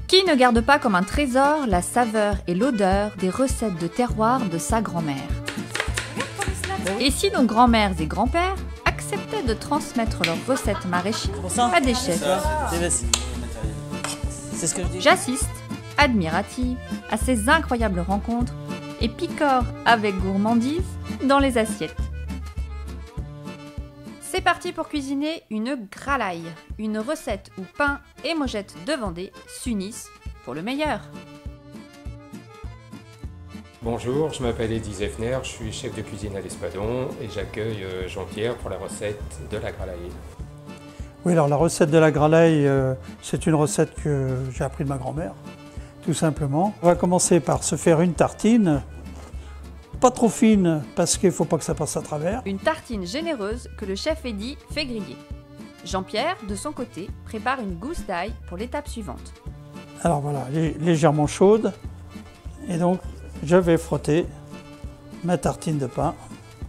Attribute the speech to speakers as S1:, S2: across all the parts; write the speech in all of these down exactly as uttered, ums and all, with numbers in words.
S1: Qui ne garde pas comme un trésor la saveur et l'odeur des recettes de terroir de sa grand-mère? Et si nos grands-mères et grands-pères acceptaient de transmettre leurs recettes maraîchines à des chefs? J'assiste, admirative, à ces incroyables rencontres et picore avec gourmandise dans les assiettes. C'est parti pour cuisiner une gralaille, une recette où pain et mojettes de Vendée s'unissent pour le meilleur.
S2: Bonjour, je m'appelle Eddy Zeffner, je suis chef de cuisine à l'Espadon et j'accueille Jean-Pierre pour la recette de la gralaille.
S3: Oui, alors la recette de la gralaille, euh, c'est une recette que j'ai appris de ma grand-mère, tout simplement. On va commencer par se faire une tartine. Pas trop fine parce qu'il ne faut pas que ça passe à travers.
S1: Une tartine généreuse que le chef Eddy fait griller. Jean-Pierre, de son côté, prépare une gousse d'ail pour l'étape suivante.
S3: Alors voilà, légèrement chaude. Et donc, je vais frotter ma tartine de pain.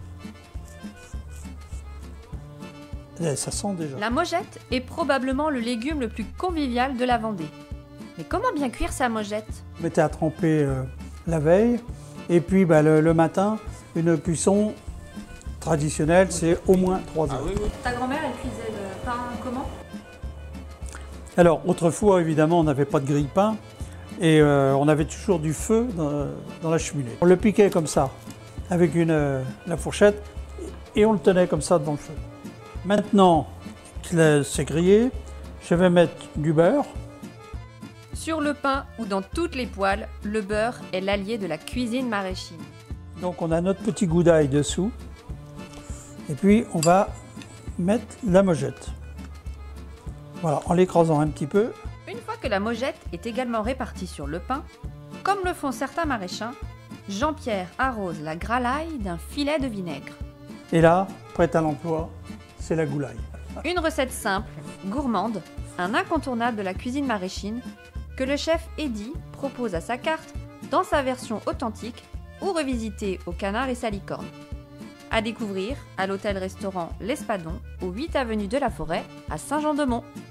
S3: Et ça sent déjà.
S1: La mojette est probablement le légume le plus convivial de la Vendée. Mais comment bien cuire sa mojette?
S3: Je mettais à tremper euh, la veille. Et puis bah, le, le matin, une cuisson traditionnelle, c'est au moins trois heures.
S1: Ah oui, oui. Ta grand-mère, elle cuisait le pain comment?
S3: Alors, autrefois, évidemment, on n'avait pas de grille-pain et euh, on avait toujours du feu dans, dans la cheminée. On le piquait comme ça, avec une, euh, la fourchette, et on le tenait comme ça devant le feu. Maintenant que c'est grillé, je vais mettre du beurre.
S1: Sur le pain ou dans toutes les poêles, le beurre est l'allié de la cuisine maraîchine.
S3: Donc on a notre petit goût d'ail dessous. Et puis on va mettre la mojette. Voilà, en l'écrasant un petit peu.
S1: Une fois que la mojette est également répartie sur le pain, comme le font certains maraîchins, Jean-Pierre arrose la gralaille d'un filet de vinaigre.
S3: Et là, prête à l'emploi, c'est la goulaille.
S1: Une recette simple, gourmande, un incontournable de la cuisine maraîchine, que le chef Eddy propose à sa carte dans sa version authentique ou revisitée au Canard et Salicorne. À découvrir à l'hôtel-restaurant L'Espadon, au huit avenue de la Forêt, à Saint-Jean-de-Mont.